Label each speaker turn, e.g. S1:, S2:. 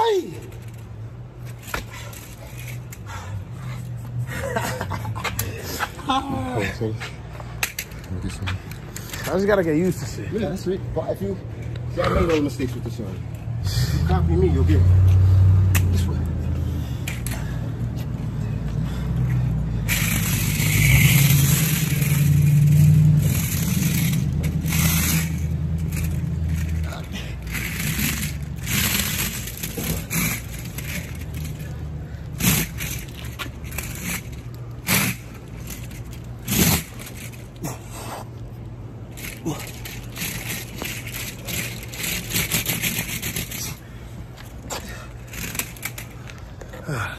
S1: Hey! I just gotta get used to shit.
S2: Yeah, that's it. But if you see, I made all the mistakes with this one. If you copy me, you'll get it. This way.